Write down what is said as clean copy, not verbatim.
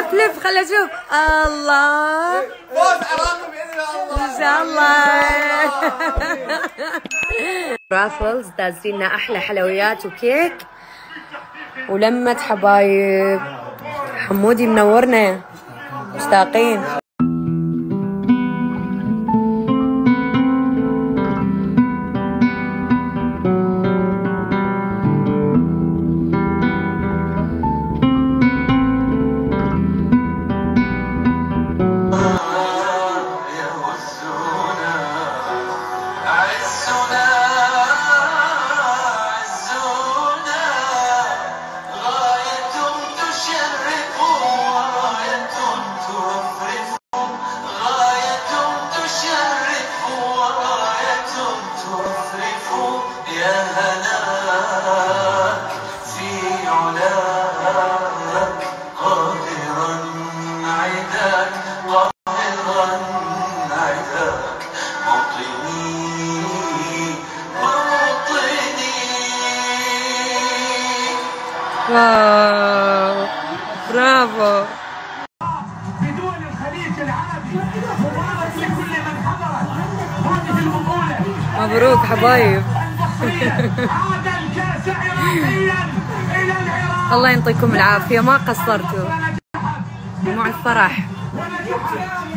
لف لف خلي اشوف. الله فوز عراقي باذن الله ان شاء الله. رافلز دازلنا احلى حلويات وكيك ولمة حبايب. حمودي منورنا، مشتاقين. واو برافو. بدول الخليج العربي مبارك لكل من حضر هذه البطولة. مبروك حبايب. عاد الكاس عراقيا الى العراق. الله يعطيكم العافية، ما قصرتوا. مع الفرح. ونجح